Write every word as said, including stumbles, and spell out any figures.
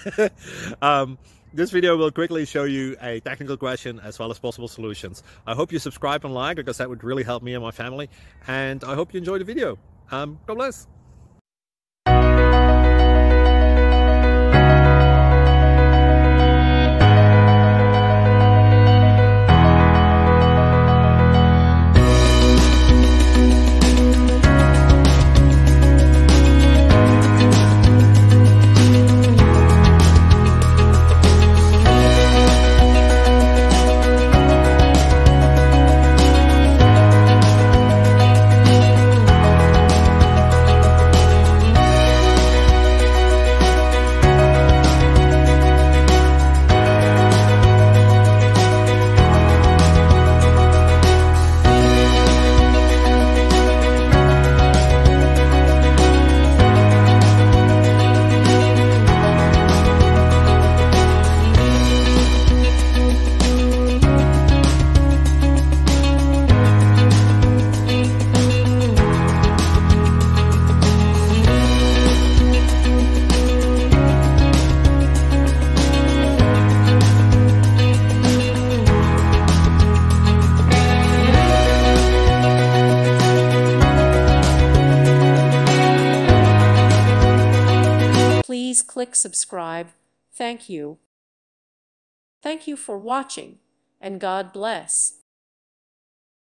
um, this video will quickly show you a technical question as well as possible solutions. I hope you subscribe and like, because that would really help me and my family. And I hope you enjoy the video. Um, God bless. Please click subscribe. Thank you. Thank you for watching, and God bless.